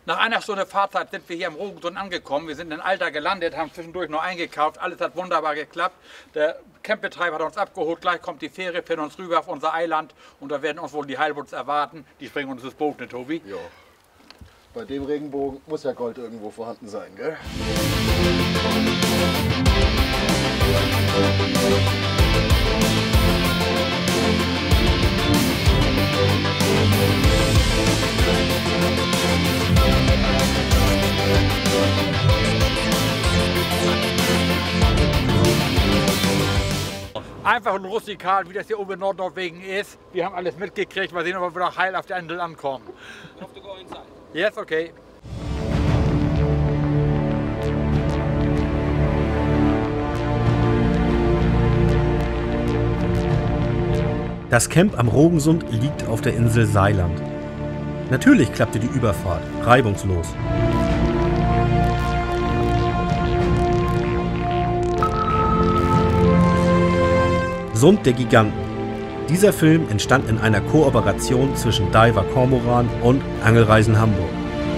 Nach einer Stunde Fahrzeit sind wir hier am Rogenson angekommen. Wir sind in Alter gelandet, haben zwischendurch noch eingekauft. Alles hat wunderbar geklappt. Der Campbetreiber hat uns abgeholt. Gleich kommt die Fähre, fährt uns rüber auf unser Eiland. Und da werden uns wohl die Heilboots erwarten. Die springen uns das Boot, ne Tobi? Ja. Bei dem Regenbogen muss ja Gold irgendwo vorhanden sein, gell? Einfach und rustikal, wie das hier oben in Nordnorwegen ist. Wir haben alles mitgekriegt. Mal sehen, ob wir wieder heil auf der Insel ankommen. Have to go inside. Yes, okay. Das Camp am Rogensund liegt auf der Insel Seiland. Natürlich klappte die Überfahrt reibungslos. Sund der Giganten. Dieser Film entstand in einer Kooperation zwischen Diver Cormoran und Angelreisen Hamburg.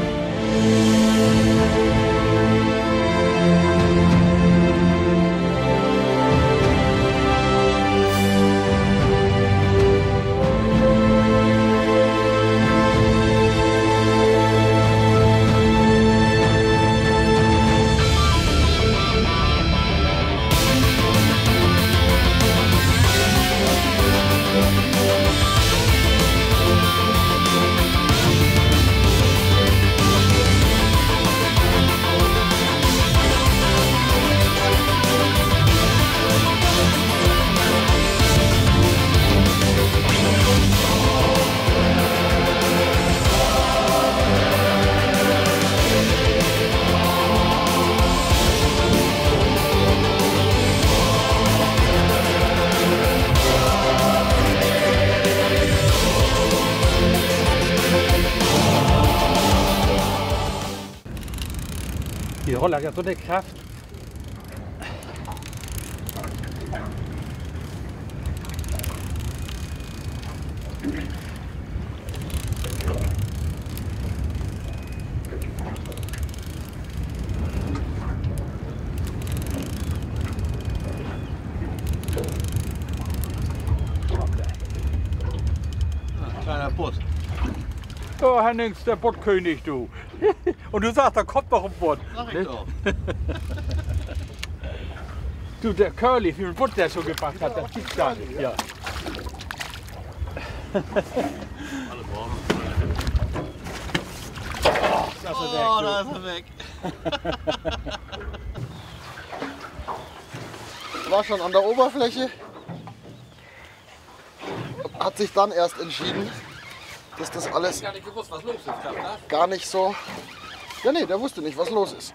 Die Roller hat so eine Kraft. Kleiner Boot. Oh, Hennings, der Bootkönig, du. Und du sagst, da kommt noch ein Boot. Sag ich doch. Du, der Curly, wie viel Boot der schon gemacht hat, das gibt's gar nicht. Ja. Oh, da ist er weg. War schon an der Oberfläche, hat sich dann erst entschieden, dass das alles Gar nicht gewusst, was los ist, das? gar nicht so... Ja, nee, der wusste nicht, was los ist.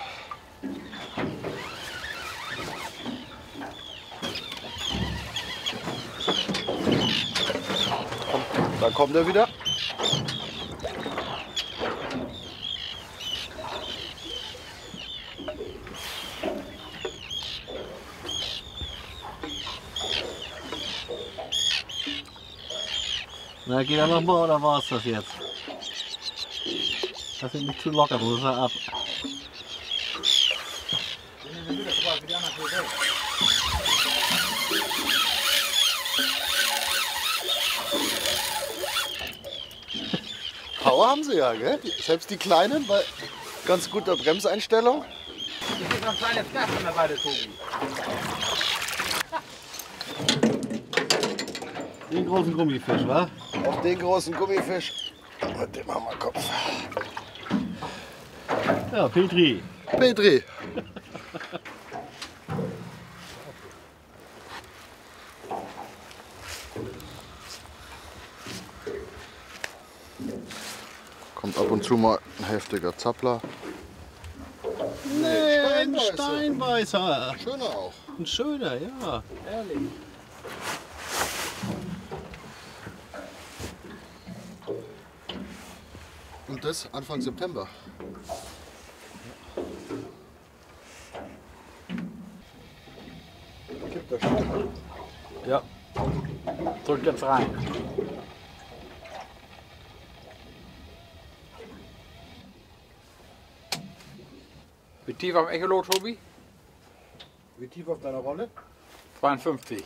Da kommt er wieder. Na, geht er nochmal oder war es das jetzt? Das ist nicht zu locker, muss er ab. Power haben sie ja, gell? Selbst die Kleinen bei ganz guter Bremseinstellung. Das ist noch ein kleines Gas an der Seite, Tobi. Den großen Gummifisch, wa? Auf den großen Gummifisch. Mit dem Hammerkopf. Ja, Petri. Petri. Kommt ab und zu mal ein heftiger Zappler. Nee, ein Steinbeißer. Steinbeißer. Schöner auch. Ein schöner, ja. Ehrlich. Und das Anfang September. Gibt das schon. Ja. Drück jetzt rein. tief am Echolot, Tobi? Wie tief auf deiner Rolle? 52.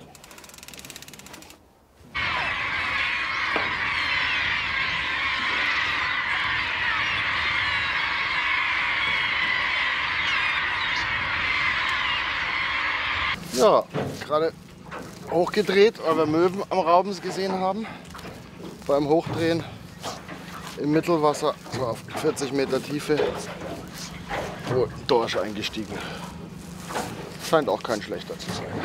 Ja, gerade hochgedreht, weil wir Möwen am Rauben gesehen haben. Beim Hochdrehen im Mittelwasser, so auf 40 Meter Tiefe, wo ein Dorsch eingestiegen. Scheint auch kein schlechter zu sein.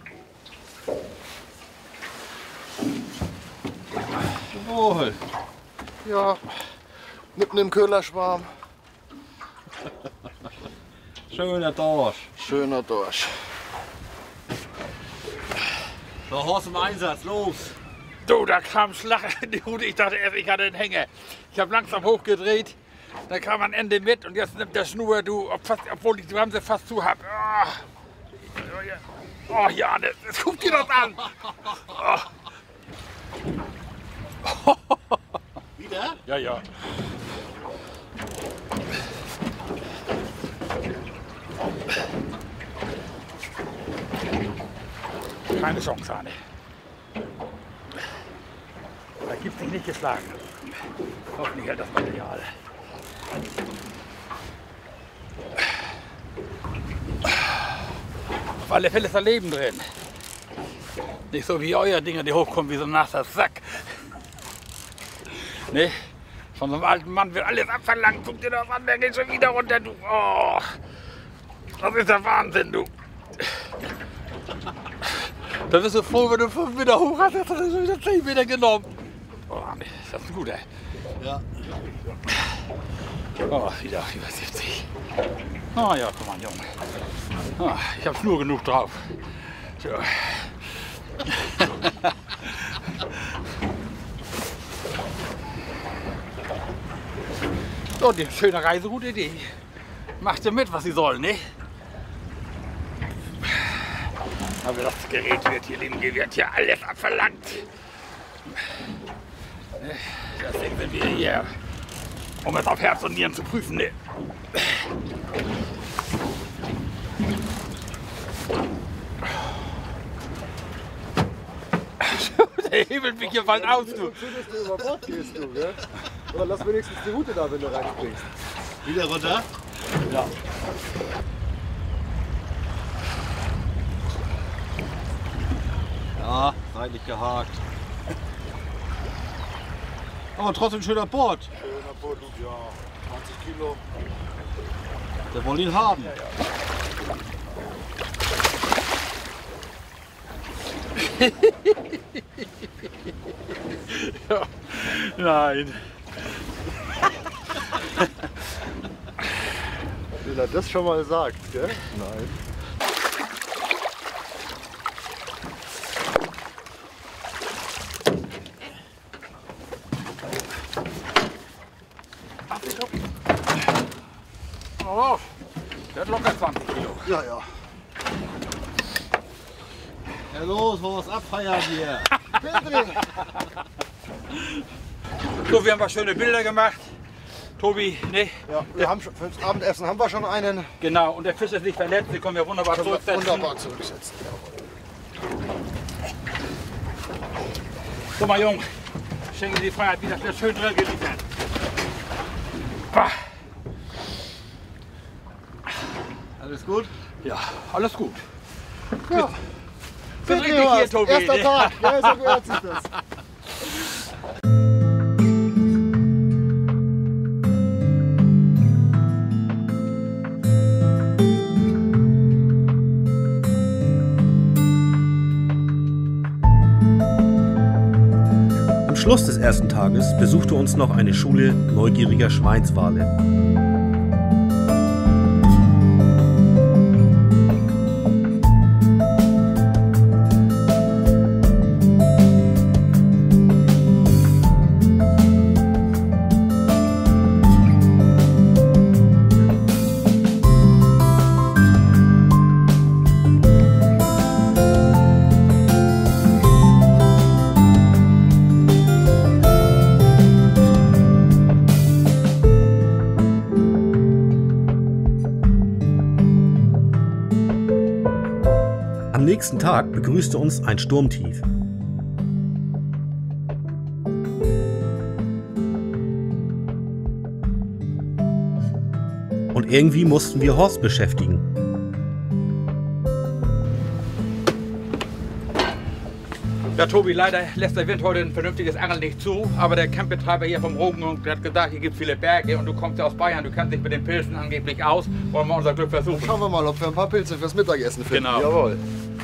Jawohl. Ja, mitten im Köhlerschwarm. Schöner Dorsch. Schöner Dorsch. So, Horst im Einsatz, los. Du, da kam Schlag in die Hut. Ich dachte erst, ich hatte einen Hänger. Ich habe langsam hochgedreht. Da kam am Ende mit und jetzt nimmt der Schnur, du, obwohl ich die Bremse fast zu habe. Oh, ja, das guckt dir das an. Oh. Wieder? Ja, ja. Keine Chance, Arne. Da gibt sich nicht geschlagen. Hoffentlich hält das Material. Auf alle Fälle ist da Leben drin. Nicht so wie euer Dinger, die hochkommen wie so ein nasser Sack. Nee, von so einem alten Mann wird alles abverlangt. Guck dir das an, der geht schon wieder runter, du. Oh, das ist der Wahnsinn, du. Da bist du froh, wenn du 5 Meter hoch hast, hast du schon wieder 10 Meter genommen. Oh, nee, das ist gut, ey. Ja. Oh, wieder über 70. Oh ja, komm mal, Junge. Oh, ich hab nur genug drauf. So. So, die schöne Reiseroute, die macht ihr mit, was sie soll, ne? Aber das Gerät wird hier alles abverlangt. Deswegen sind wir hier, um es auf Herz und Nieren zu prüfen, ne? Der hebelt mich hier bald aus, du. Schön, dass du über Bord gehst, du, gell? Oder lass wenigstens die Route da, wenn du reinspringst. Wieder runter? Ja. Ja, seitlich gehakt. Aber trotzdem schöner Bord. Schöner Boot, ja. 20 Kilo. Der wollen ihn haben. Ja. Nein. Wenn er das schon mal sagt, gell? Nein. Oh, der hat locker 20 Kilo. Ja, ja. Ja los, Horst, abfeiern hier. So, wir haben was schöne Bilder gemacht. Tobi, ne? Ja, wir haben schon, fürs Abendessen haben wir schon einen. Genau, und der Fisch ist nicht verletzt, den können wir wunderbar zurücksetzen. Wunderbar zurücksetzen. Guck mal, Jung, schenke die Freiheit wieder schön drin geliefert. Bah. Alles gut? Ja, alles gut. Ja. Bist richtig hier, Tobi. Erster Tag, ja, so gehört sich das. Am Schluss des ersten Tages besuchte uns noch eine Schule neugieriger Schweinswale. nächsten Tag begrüßte uns ein Sturmtief. Und irgendwie mussten wir Horst beschäftigen. Ja, Tobi, leider lässt der Wind heute ein vernünftiges Angeln nicht zu, aber der Campbetreiber hier vom Rogen hat gesagt, hier gibt es viele Berge und du kommst ja aus Bayern, du kennst dich mit den Pilzen angeblich aus, wollen wir unser Glück versuchen. Schauen wir mal, ob wir ein paar Pilze fürs Mittagessen finden. Genau. Jawohl.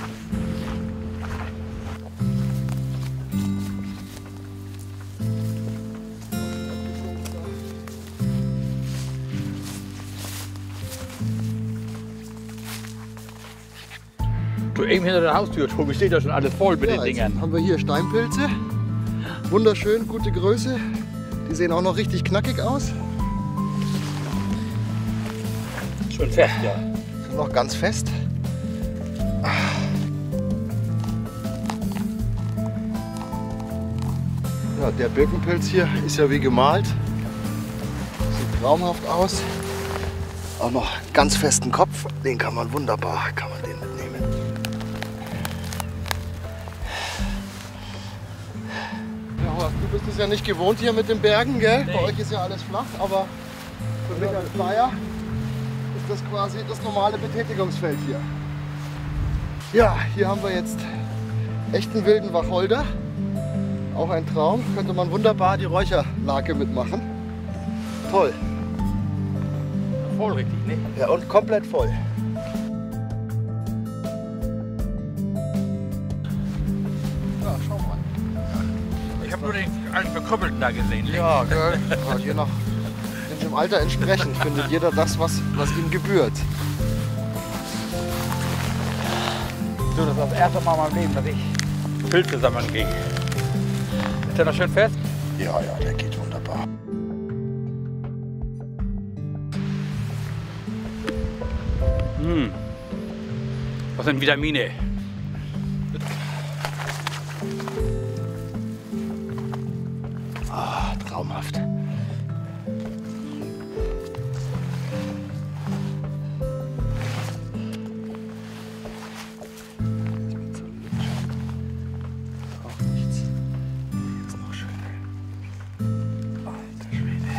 Du, eben hinter der Haustür, Tobi, steht ja schon alles voll mit den Jetzt Dingern. haben wir hier Steinpilze. Wunderschön, gute Größe. Die sehen auch noch richtig knackig aus. Schön fest, ja. Sind noch ganz fest. Ja, der Birkenpilz hier ist ja wie gemalt. Sieht traumhaft aus. Auch noch ganz festen Kopf. Den kann man wunderbar, den mitnehmen. Ja, Horst, du bist es ja nicht gewohnt hier mit den Bergen, gell? Nee. Bei euch ist ja alles flach, aber für mich als Flyer ist das quasi das normale Betätigungsfeld hier. Ja, hier haben wir jetzt echten wilden Wacholder. Auch ein Traum. Könnte man wunderbar die Räucherlake mitmachen. Toll. Voll richtig, ne? Ja, und komplett voll. Ja, schau mal. Ich habe nur den alten Verkrüppelten da gesehen. Ja, gell? Ja, je nach dem Alter entsprechend findet jeder das, was ihm gebührt. So, das ist das erste Mal in meinem Leben, dass ich Pilze sammeln ging. Ist der noch schön fest? Ja, der geht wunderbar. Was sind Vitamine? Ah, traumhaft. Auch nichts. Hier ist noch schöner. Alter Schwede.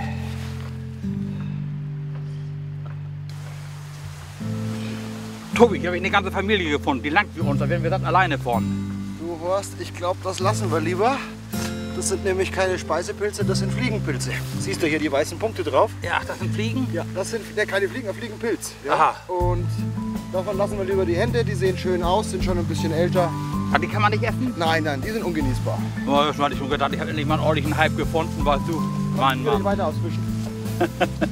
Tobi, hier habe ich eine ganze Familie gefunden, die langt wie uns, da werden wir dann alleine von. Du Horst, ich glaube, das lassen wir lieber. Das sind nämlich keine Speisepilze, das sind Fliegenpilze. Siehst du hier die weißen Punkte drauf? Ja, das sind Fliegen? Ja, das sind keine Fliegen, aber Fliegenpilz. Ja? Aha. Und davon lassen wir lieber die Hände, die sehen schön aus, sind schon ein bisschen älter. Ah, die kann man nicht essen? Nein, die sind ungenießbar. Oh, das hatte ich schon gedacht, ich habe endlich mal einen ordentlichen Hype gefunden, weißt du. Mein Ich will nicht Mann. weiter ausfischen.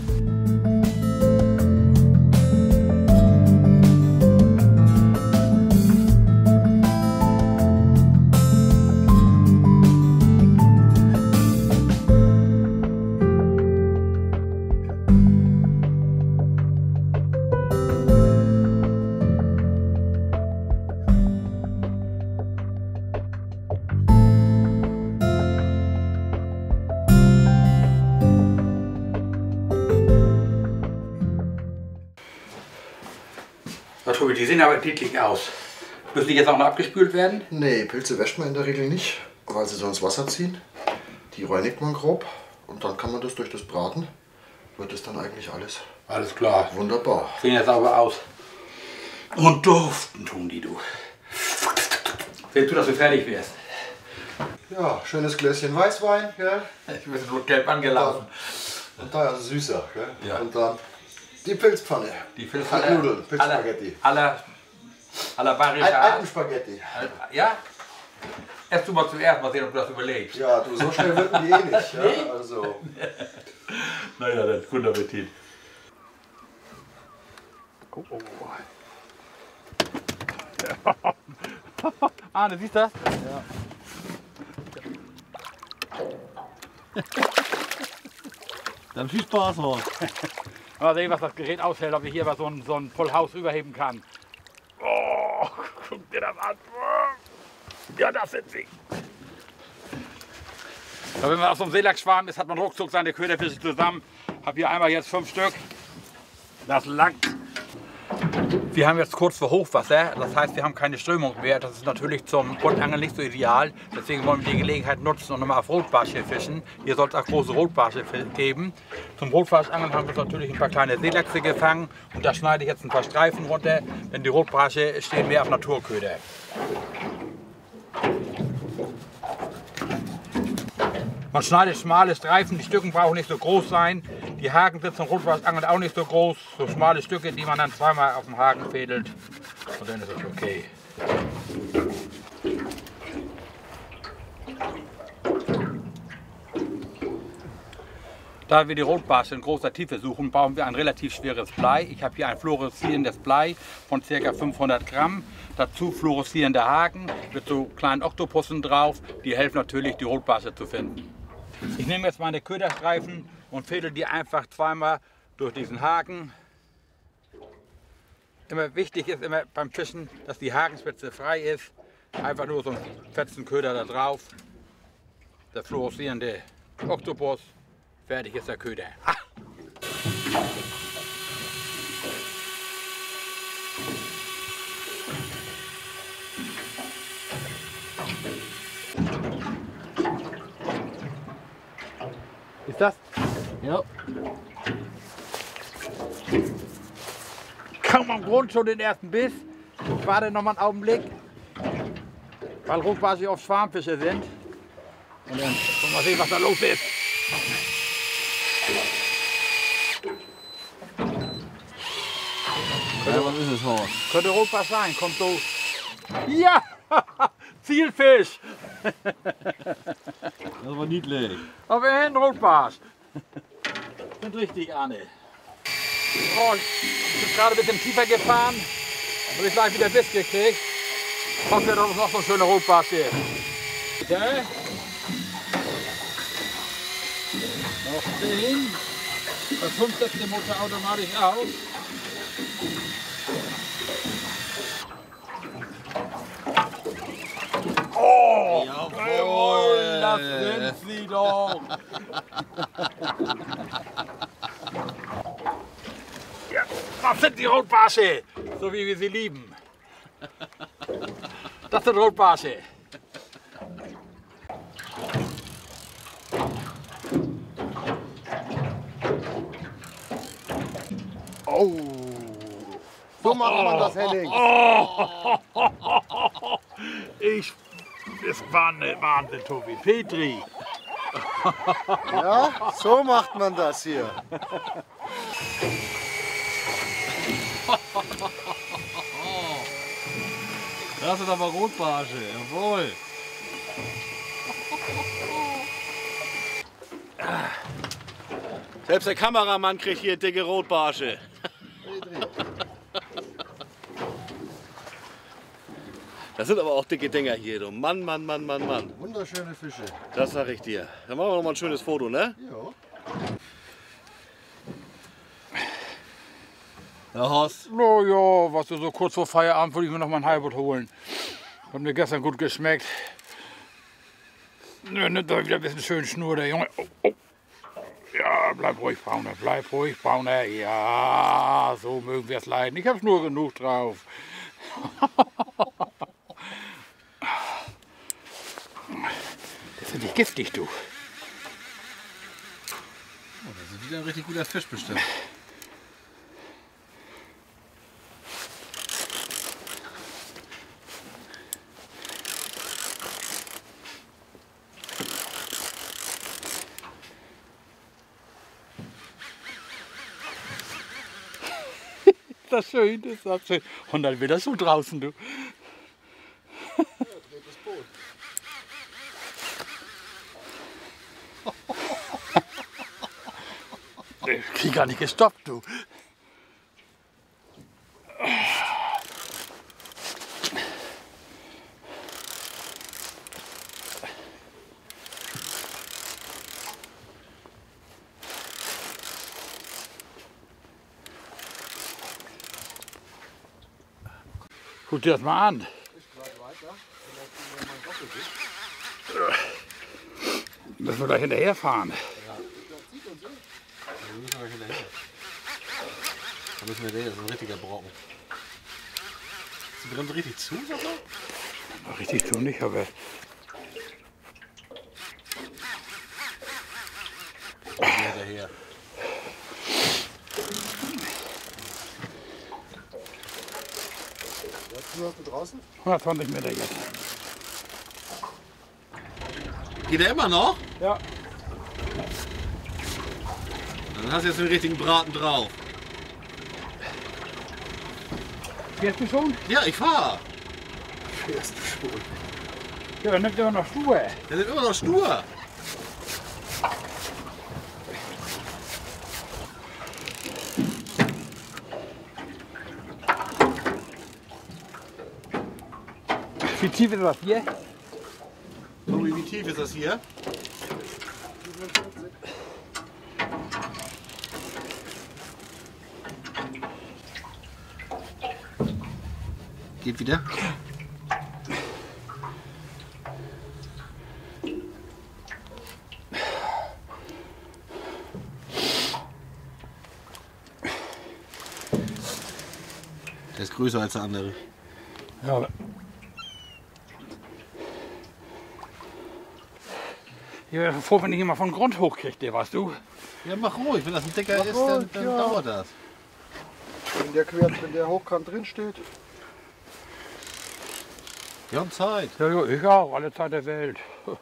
Ja, Tobi, die sehen aber appetitlich aus. Müssen die jetzt auch noch abgespült werden? Nee, Pilze wäscht man in der Regel nicht, weil sie sonst Wasser ziehen. Die reinigt man grob und dann kann man das durch das Braten, wird es dann eigentlich alles Alles klar. wunderbar. Sehen jetzt sauber aus. Und duften tun die, du. Sehen du, dass du fertig wirst. Ja, schönes Gläschen Weißwein, gell? Ich bin so gelb angelaufen. Und da ist süßer, gell? Ja. Und dann die Pilzpfanne. Die Mit Nudeln, Pilzspaghetti. aller bayerischer Art. Alpenspaghetti. Ja? Erst du mal zuerst, mal sehen, ob du das überlegst. Ja, du, so schnell wirken die eh nicht. Ja? Also. Naja, dann guten Appetit. Oh, oh. Ah, du siehst das? Ja. Dann viel Spaß noch. Mal sehen, was das Gerät aushält, ob ich hier mal so ein Full House rüberheben kann. Oh, guck dir das an. Ja, das sind sie. Ja, wenn man auf so einem Seelachsschwarm ist, hat man ruckzuck seine Köderfische zusammen. Hab hier einmal jetzt 5 Stück. Das langt. Wir haben jetzt kurz vor Hochwasser, das heißt, wir haben keine Strömung mehr. Das ist natürlich zum Buntangeln nicht so ideal. Deswegen wollen wir die Gelegenheit nutzen und nochmal auf Rotbarsche fischen. Hier soll es auch große Rotbarsche geben. Zum Rotbarschangeln haben wir natürlich ein paar kleine Seelachse gefangen. Und da schneide ich jetzt ein paar Streifen runter, denn die Rotbarsche stehen mehr auf Naturköder. Man schneidet schmale Streifen, die Stücken brauchen nicht so groß sein. Die Haken sind zum Rotbarschangeln auch nicht so groß. So schmale Stücke, die man dann zweimal auf dem Haken fädelt. Und dann ist es okay. Da wir die Rotbarsche in großer Tiefe suchen, brauchen wir ein relativ schweres Blei. Ich habe hier ein fluoreszierendes Blei von ca. 500 Gramm. Dazu fluoreszierende Haken mit so kleinen Oktopussen drauf. Die helfen natürlich, die Rotbarsche zu finden. Ich nehme jetzt meine Köderstreifen und fädel die einfach zweimal durch diesen Haken. Immer wichtig ist immer beim Fischen, dass die Hakenspitze frei ist. Einfach nur so ein fetzen Köder da drauf. Der fluoreszierende Oktopus. Fertig ist der Köder. Ah. Ist das? Ja. Kaum am Grund schon den ersten Biss. Ich warte noch mal einen Augenblick, weil Rotbarsche auf Schwarmfische sind. Und dann wollen wir mal sehen, was da los ist. Ja, was ist es, Horst? Könnte Rotbarsch sein, kommt so. Ja! Zielfisch! Das war niedlich. Aber immerhin Rotbarsch. Sind richtig, Arne. Oh, ich bin gerade ein bisschen tiefer gefahren. Habe ich gleich wieder Biss gekriegt. Hoffe, dass uns noch so ein schöner Rotbarsch hier. Okay. Noch 10. Bei 5 setzt der Motor automatisch aus. Oh! Jawohl! Das sind sie doch! Ja, das sind die Rotbarsche! So wie wir sie lieben. Das sind Rotbarsche. Oh, so macht man das, Henning. Es war eine Wahnsinn, Tobi. Petri. Ja, so macht man das hier. Das ist aber Rotbarsche, jawohl. Selbst der Kameramann kriegt hier dicke Rotbarsche. Das sind aber auch dicke Dinger hier, du. Mann, Mann, Mann, Mann, Mann. Wunderschöne Fische. Das sag ich dir. Dann machen wir noch mal ein schönes Foto, ne? Ja. Ja, Horst. Oh ja, was so kurz vor Feierabend würde ich mir noch mal ein Heilbutt holen. Hat mir gestern gut geschmeckt. Nimmt doch wieder ein bisschen schön Schnur, der Junge. Oh, oh. Ja, bleib ruhig, Brauner, bleib ruhig, Brauner. Ja, so mögen wir es leiden. Ich habe Schnur genug drauf. Das ist nicht giftig, du. Oh, das ist wieder ein richtig guter Fisch bestimmt. Das schön, ist das schön. Und dann wieder so draußen, du. Ich krieg gar nicht gestoppt, du. Guck dir das mal an. Müssen wir gleich hinterherfahren. Da müssen wir den, das ist ein richtiger Brocken. Ist die Bremse richtig zu, sag mal? Richtig zu nicht, aber... Daher. Hast du draußen? 120 Meter jetzt. Geht der immer noch? Ja. Dann hast du jetzt den richtigen Braten drauf. Fährst du schon? Ja, ich fahr. Fährst du schon. Ja, dann nimmt immer noch Schuhe. Der ist immer noch stur. Wie tief ist das hier? Tobi, wie tief ist das hier? Geht wieder. Der ist größer als der andere. Ja. Ich wäre froh, wenn ich ihn mal von Grund hochkriegte, weißt du? Ja, mach ruhig. Wenn das ein dicker ist, ruhig, dann ja. dauert das. Wenn der hochkant drin steht. Wir haben Zeit. Ja, ja, ich auch, alle Zeit der Welt.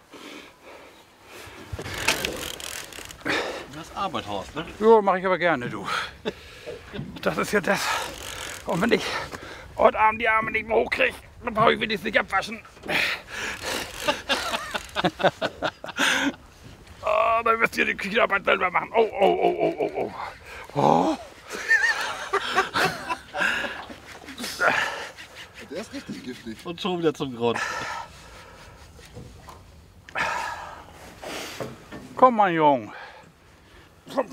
Das ist Arbeit, Horst, ne? Ja, mache ich aber gerne, du. Das ist ja das. Und wenn ich heute Abend die Arme nicht mehr hochkriege, dann brauche ich wenigstens nicht abwaschen. Oh, dann müsst ihr die Küchenarbeit selber machen. Oh, oh, oh, oh, oh, oh. Oh. Der ist richtig giftig. Und schon wieder zum Grund. Komm mal, Jung. 5,8.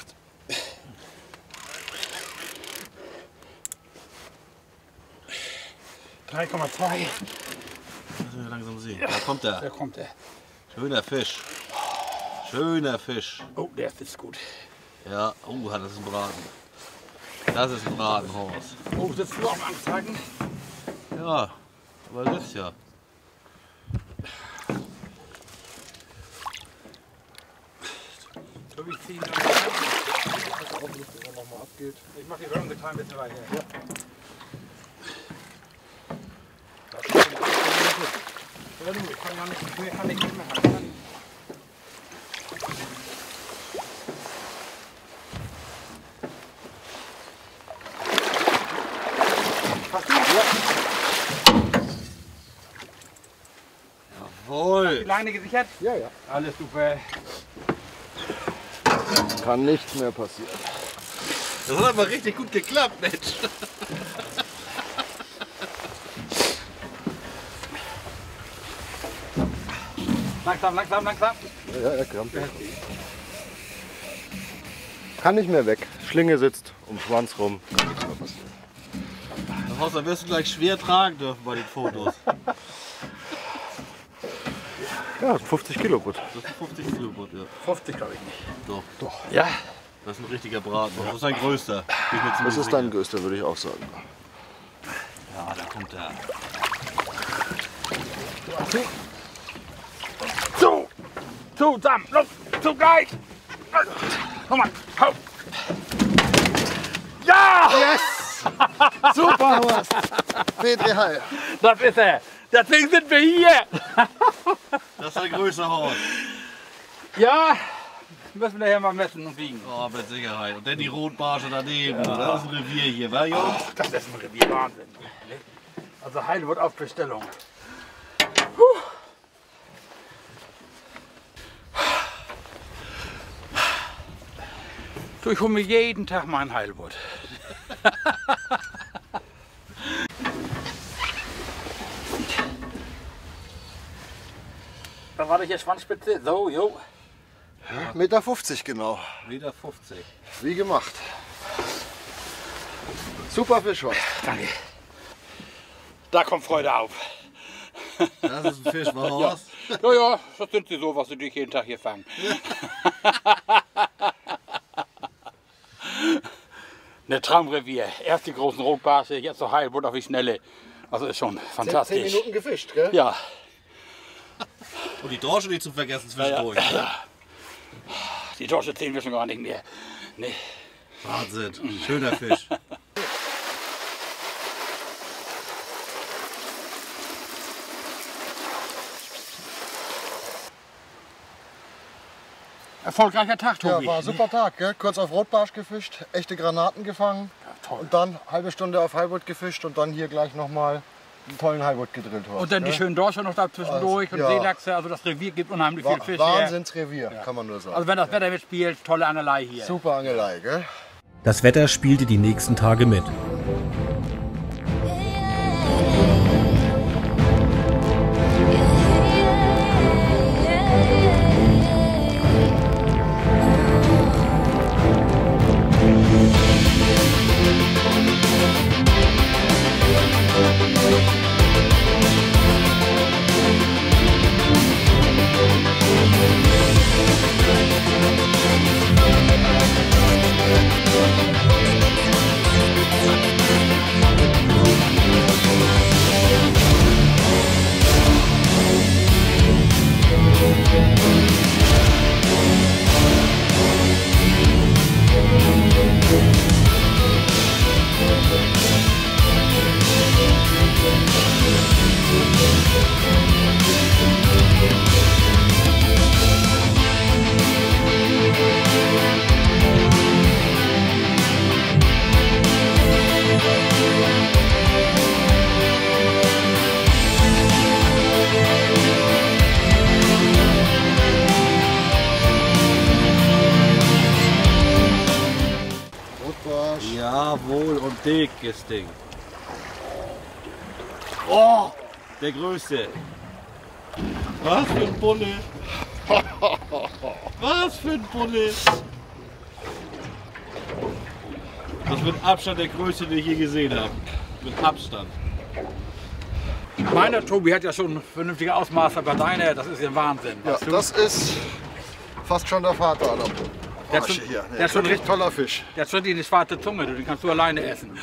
$3,2. Müssen wir langsam sehen. Da kommt Da er. kommt er. Schöner Fisch. Schöner Fisch. Oh, der ist gut. Ja, das ist ein Braten. Das ist ein Braten, Horst. Oh, sitzt du am Anzeigen? Ja, aber das ist ja. So wie 10 Jahre. Nochmal abgeht. Ich mach die Bremse klein bisschen weiter. Ja. Ja, du, ich kann gar nicht mehr halten. Hast du? Jawohl. Die Leine gesichert? Ja, ja. Alles super. Kann nichts mehr passieren. Das hat aber richtig gut geklappt, Mensch. Langsam, langsam, langsam. Ja, er krampft. Kann nicht mehr weg. Schlinge sitzt um den Schwanz rum. Kann nichts mehr passieren. Horst, dann wirst du gleich schwer tragen dürfen bei den Fotos. Ja, 50 Kilo gut. Das ist ein 50 Kilo Boot, ja. 50 glaube ich nicht. Doch, Ja. das ist ein richtiger Braten. Das ist ein größter. Bin ich mir Das ziemlich ist dein sicher. größter, würde ich auch sagen. Ja, da kommt er. So, zusammen, los, zugleich. Komm mal, hau. Ja! Super, Horst! Petri Heil. Das ist er. Deswegen sind wir hier. Das ist ein größer Horst. Ja, müssen wir hier mal messen und wiegen. Oh, mit Sicherheit. Und dann die Rotbarsche daneben. Das ist ein Revier hier, wa, Jungs? Das ist ein Revier, Wahnsinn. Also Heil wird auf Bestellung. So, ich hole mir jeden Tag mein Heilbutt. Da war ich jetzt Schwanzspitze. So, jo. 1,50 Meter genau. Meter 50. Wie gemacht. Super Fisch, Horst. Danke. Da kommt Freude auf. Das ist ein Fisch, wa, Horst? Ja, ja, das sind sie so, was sie durch jeden Tag hier fangen. Ne Traumrevier. Erst die großen Rotbarsche, jetzt so Heilbutt auf die Schnelle. Also ist schon 10 fantastisch. Minuten gefischt, gell? Ja. Und die Dorsche nicht zu vergessen zwischendurch. Die Dorsche sehen wir schon gar nicht mehr. Nee. Wahnsinn, schöner Fisch. Erfolgreicher Tag, Tobi. Ja, war ein super Tag, gell? Kurz auf Rotbarsch gefischt, echte Granaten gefangen toll. und dann halbe Stunde auf Highwood gefischt und dann hier gleich nochmal einen tollen Highwood gedrillt. Und dann die schönen Dorsche noch da zwischendurch und ja. Seelachse. Also das Revier gibt unheimlich viel Fisch her. Wahnsinnsrevier, kann man nur sagen. Also wenn das Wetter mitspielt, tolle Angelei hier. Super Angelei, gell? Das Wetter spielte die nächsten Tage mit. Jawohl, und dickes Ding. Oh, der größte. Was für ein Bulle. Was für ein Bulle. Das ist mit Abstand der größte, den ich je gesehen habe. Mit Abstand. Meiner Tobi hat ja schon vernünftige Ausmaße, aber deiner, das ist ja Wahnsinn. Ja, weißt du? das ist fast schon der Vater aller Der hat Barsche schon- hier. der hat schon Wirklich toller Fisch. Der hat schon die schwarze Zunge, den kannst du alleine essen.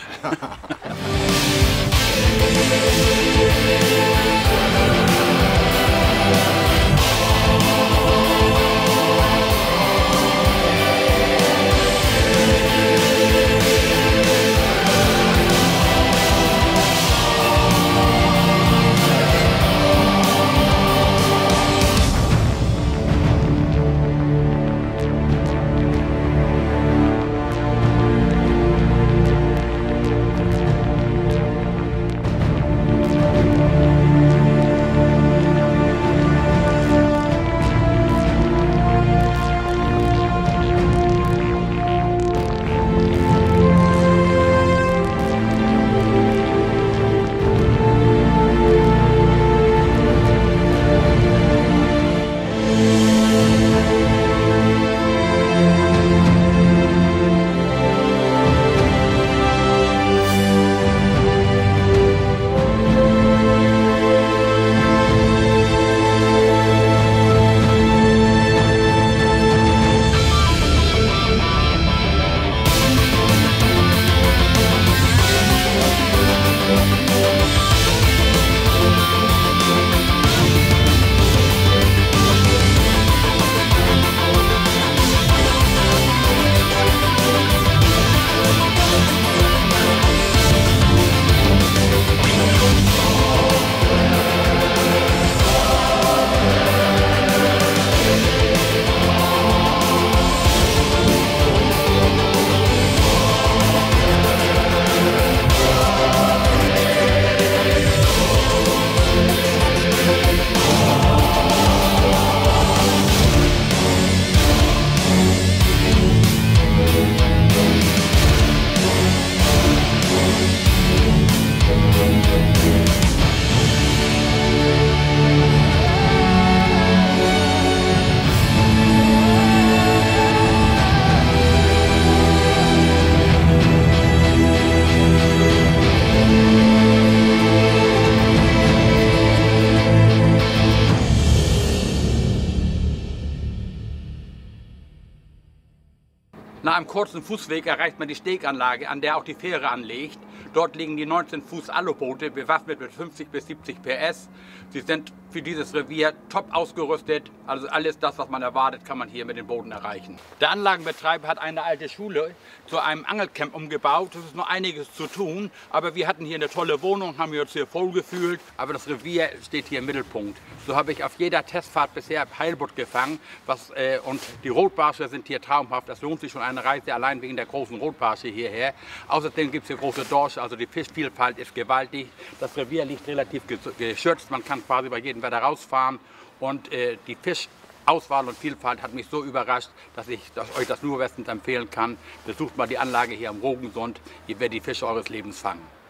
einem kurzen Fußweg erreicht man die Steganlage, an der auch die Fähre anlegt. Dort liegen die 19 Fuß Aluboote, bewaffnet mit 50 bis 70 PS. Sie sind für dieses Revier top ausgerüstet. Also alles das, was man erwartet, kann man hier mit den Booten erreichen. Der Anlagenbetreiber hat eine alte Schule zu einem Angelcamp umgebaut. Es ist noch einiges zu tun, aber wir hatten hier eine tolle Wohnung, haben uns hier wohlgefühlt. Aber das Revier steht hier im Mittelpunkt. So habe ich auf jeder Testfahrt bisher Heilbutt gefangen. Und die Rotbarsche sind hier traumhaft. Das lohnt sich schon eine Reise allein wegen der großen Rotbarsche hierher. Außerdem gibt es hier große Dorsche, also die Fischvielfalt ist gewaltig. Das Revier liegt relativ geschützt. Man kann quasi bei jedem Wetter rausfahren. Und die Fischauswahl und Vielfalt hat mich so überrascht, dass ich euch das nur bestens empfehlen kann. Besucht mal die Anlage hier am Rogensund. Ihr werdet die Fische eures Lebens fangen.